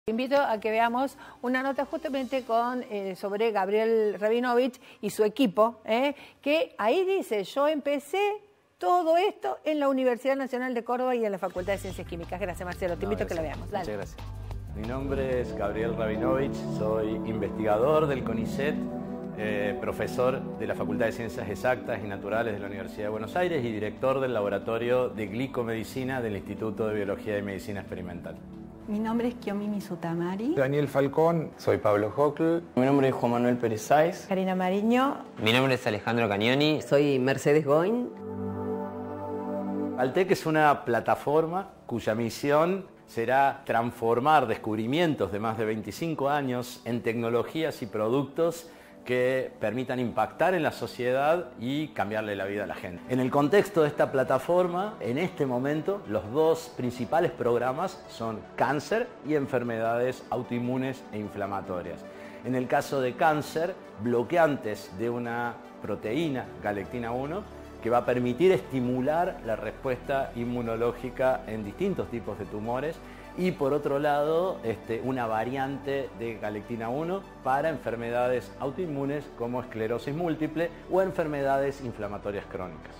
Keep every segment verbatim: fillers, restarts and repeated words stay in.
Invito a que veamos una nota justamente con, eh, sobre Gabriel Rabinovich y su equipo, eh, que ahí dice, yo empecé todo esto en la Universidad Nacional de Córdoba y en la Facultad de Ciencias Químicas. Gracias, Marcelo. Te No, invito gracias. a que la veamos. Dale. Muchas gracias. Mi nombre es Gabriel Rabinovich, soy investigador del CONICET, eh, profesor de la Facultad de Ciencias Exactas y Naturales de la Universidad de Buenos Aires y director del Laboratorio de Glicomedicina del Instituto de Biología y Medicina Experimental. Mi nombre es Kiyomi Misutamari. Daniel Falcón. Soy Pablo Hockl. Mi nombre es Juan Manuel Pérez Sáez. Karina Mariño. Mi nombre es Alejandro Cagnoni. Soy Mercedes Goin. Altec es una plataforma cuya misión será transformar descubrimientos de más de veinticinco años en tecnologías y productos que permitan impactar en la sociedad y cambiarle la vida a la gente. En el contexto de esta plataforma, en este momento, los dos principales programas son cáncer y enfermedades autoinmunes e inflamatorias. En el caso de cáncer, bloqueantes de una proteína, galectina uno, que va a permitir estimular la respuesta inmunológica en distintos tipos de tumores, y por otro lado este, una variante de galectina uno para enfermedades autoinmunes como esclerosis múltiple o enfermedades inflamatorias crónicas.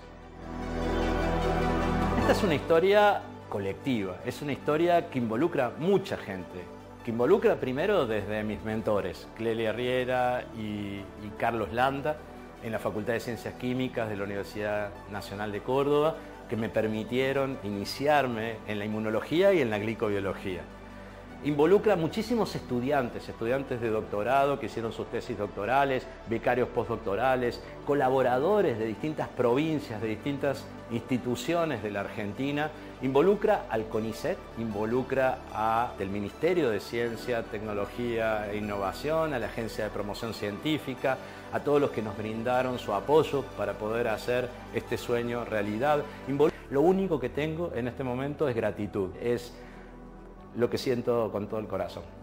Esta es una historia colectiva, es una historia que involucra mucha gente, que involucra primero desde mis mentores, Clelia Riera y, y Carlos Landa, en la Facultad de Ciencias Químicas de la Universidad Nacional de Córdoba, que me permitieron iniciarme en la inmunología y en la glicobiología. Involucra muchísimos estudiantes, estudiantes de doctorado que hicieron sus tesis doctorales, becarios postdoctorales, colaboradores de distintas provincias, de distintas instituciones de la Argentina. Involucra al CONICET, involucra al Ministerio de Ciencia, Tecnología e Innovación, a la Agencia de Promoción Científica, a todos los que nos brindaron su apoyo para poder hacer este sueño realidad. Lo único que tengo en este momento es gratitud, es lo que siento con todo el corazón.